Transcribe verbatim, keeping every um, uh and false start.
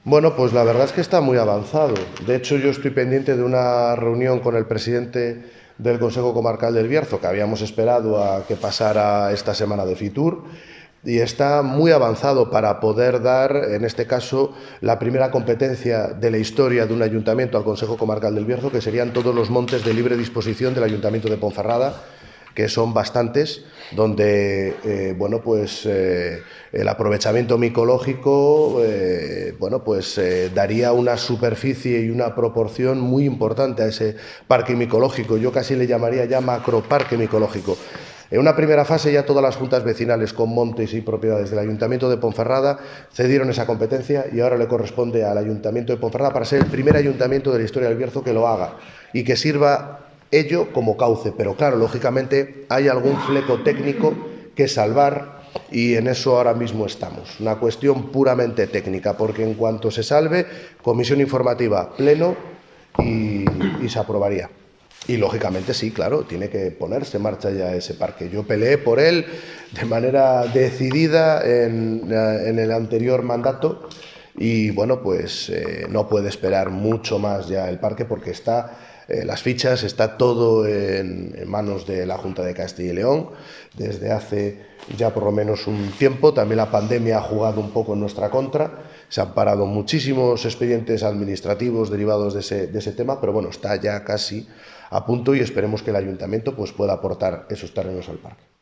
Bueno, pues la verdad es que está muy avanzado. De hecho, yo estoy pendiente de una reunión con el presidente del Consejo Comarcal del Bierzo, que habíamos esperado a que pasara esta semana de Fitur, y está muy avanzado para poder dar, en este caso, la primera competencia de la historia de un ayuntamiento al Consejo Comarcal del Bierzo, que serían todos los montes de libre disposición del Ayuntamiento de Ponferrada, que son bastantes, donde eh, bueno, pues, eh, el aprovechamiento micológico eh, bueno, pues, eh, daría una superficie y una proporción muy importante a ese parque micológico. Yo casi le llamaría ya macroparque micológico. En una primera fase ya todas las juntas vecinales con montes y propiedades del Ayuntamiento de Ponferrada cedieron esa competencia y ahora le corresponde al Ayuntamiento de Ponferrada para ser el primer ayuntamiento de la historia del Bierzo que lo haga y que sirva ello como cauce. Pero claro, lógicamente hay algún fleco técnico que salvar y en eso ahora mismo estamos. Una cuestión puramente técnica, porque en cuanto se salve, comisión informativa, pleno y, y se aprobaría. Y lógicamente sí, claro, tiene que ponerse en marcha ya ese parque. Yo peleé por él de manera decidida en, en el anterior mandato y bueno, pues eh, no puede esperar mucho más ya el parque porque está eh, las fichas, está todo en, en manos de la Junta de Castilla y León desde hace ya por lo menos un tiempo. También la pandemia ha jugado un poco en nuestra contra. Se han parado muchísimos expedientes administrativos derivados de ese, de ese tema, pero bueno, está ya casi a punto y esperemos que el Ayuntamiento pues, pueda aportar esos terrenos al parque.